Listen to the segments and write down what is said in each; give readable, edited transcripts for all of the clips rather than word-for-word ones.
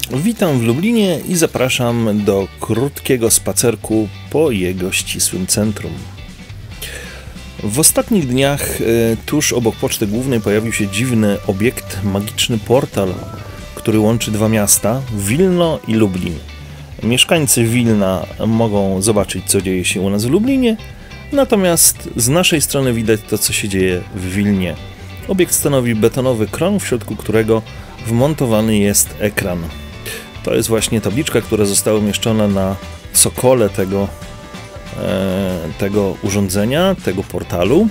Witam w Lublinie i zapraszam do krótkiego spacerku po jego ścisłym centrum. W ostatnich dniach tuż obok Poczty Głównej pojawił się dziwny obiekt, magiczny portal, który łączy dwa miasta, Wilno i Lublin. Mieszkańcy Wilna mogą zobaczyć, co dzieje się u nas w Lublinie, natomiast z naszej strony widać to, co się dzieje w Wilnie. Obiekt stanowi betonowy krąg, w środku którego wmontowany jest ekran. To jest właśnie tabliczka, która została umieszczona na sokole tego urządzenia, tego portalu.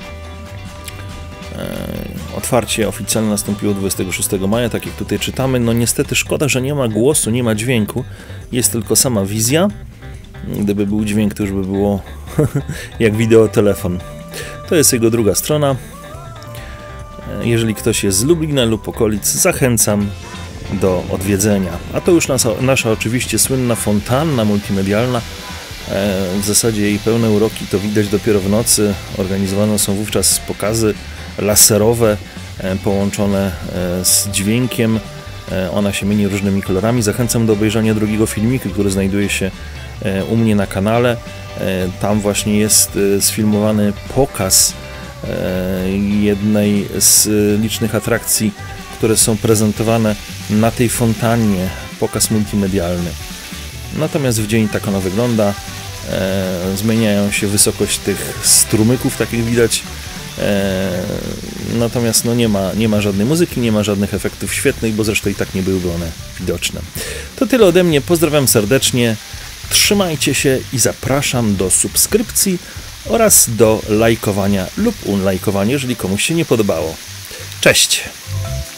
Otwarcie oficjalne nastąpiło 26 maja, tak jak tutaj czytamy. No niestety szkoda, że nie ma głosu, nie ma dźwięku. Jest tylko sama wizja. Gdyby był dźwięk, to już by było jak wideotelefon. To jest jego druga strona. Jeżeli ktoś jest z Lublina lub okolic, zachęcam do odwiedzenia. A to już nasza oczywiście słynna fontanna multimedialna. W zasadzie jej pełne uroki to widać dopiero w nocy. Organizowane są wówczas pokazy laserowe połączone z dźwiękiem. Ona się mieni różnymi kolorami. Zachęcam do obejrzenia drugiego filmiku, który znajduje się u mnie na kanale. Tam właśnie jest sfilmowany pokaz jednej z licznych atrakcji, które są prezentowane na tej fontannie, pokaz multimedialny. Natomiast w dzień tak ona wygląda. Zmieniają się wysokość tych strumyków, tak jak widać. Natomiast no nie ma żadnej muzyki, nie ma żadnych efektów świetnych, bo zresztą i tak nie byłyby one widoczne. To tyle ode mnie, pozdrawiam serdecznie, trzymajcie się i zapraszam do subskrypcji oraz do lajkowania lub unlajkowania, jeżeli komuś się nie podobało. Cześć!